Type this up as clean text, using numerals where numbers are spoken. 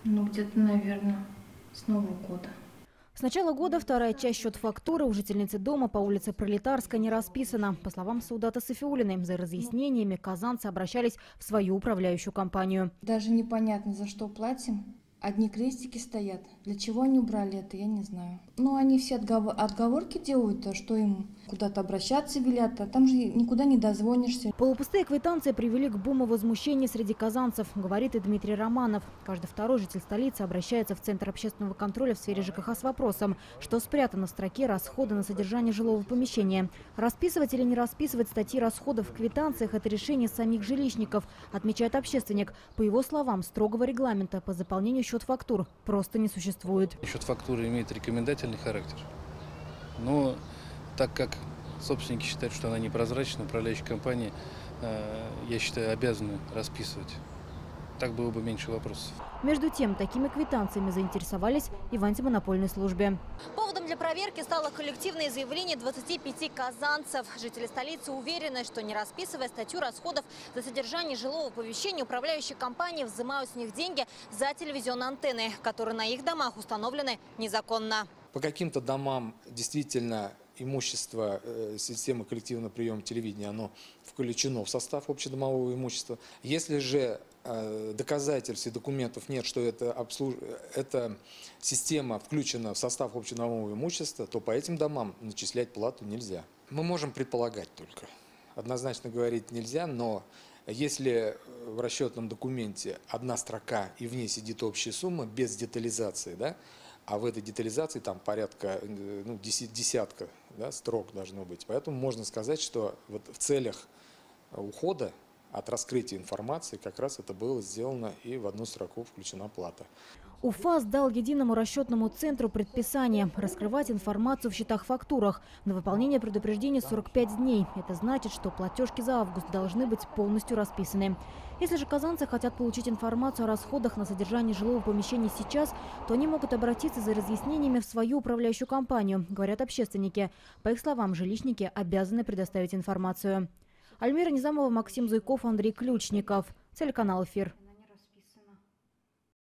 Ну, где-то, наверное, с Нового года. С начала года вторая часть счет-фактуры у жительницы дома по улице Пролетарская не расписана. По словам Саудата Сафиуллиной, за разъяснениями казанцы обращались в свою управляющую компанию. Даже непонятно, за что платим. Одни крестики стоят. Для чего они убрали это, я не знаю. Ну, они все отговорки делают, что им куда-то обращаться велят, а там же никуда не дозвонишься. Полупустые квитанции привели к буму возмущения среди казанцев, говорит и Дмитрий Романов. Каждый второй житель столицы обращается в Центр общественного контроля в сфере ЖКХ с вопросом, что спрятано в строке расходы на содержание жилого помещения. Расписывать или не расписывать статьи расходов в квитанциях – это решение самих жилищников, отмечает общественник. По его словам, строгого регламента по заполнению счет-фактур просто не существует. Счет-фактура имеет рекомендательный характер, но так как собственники считают, что она непрозрачна, управляющая компания, я считаю, обязаны расписывать. Так было бы меньше вопросов. Между тем, такими квитанциями заинтересовались и в антимонопольной службе. Поводом для проверки стало коллективное заявление 25 казанцев. Жители столицы уверены, что не расписывая статью расходов за содержание жилого помещения, управляющие компании взимают с них деньги за телевизионные антенны, которые на их домах установлены незаконно. По каким-то домам действительно имущество системы коллективного приема телевидения, оно включено в состав общедомового имущества. Если же доказательств и документов нет, что эта система включена в состав общедомового имущества, то по этим домам начислять плату нельзя. Мы можем предполагать только. Однозначно говорить нельзя, но если в расчетном документе одна строка и в ней сидит общая сумма без детализации, да, а в этой детализации там порядка десятка, да, строк должно быть. Поэтому можно сказать, что вот в целях ухода от раскрытия информации как раз это было сделано и в одну строку включена плата. УФАС дал единому расчетному центру предписание раскрывать информацию в счетах-фактурах. На выполнение предупреждения 45 дней. Это значит, что платежки за август должны быть полностью расписаны. Если же казанцы хотят получить информацию о расходах на содержание жилого помещения сейчас, то они могут обратиться за разъяснениями в свою управляющую компанию, говорят общественники. По их словам, жилищники обязаны предоставить информацию. Альмира Низамова, Максим Зуйков, Андрей Ключников. Телеканал «Эфир».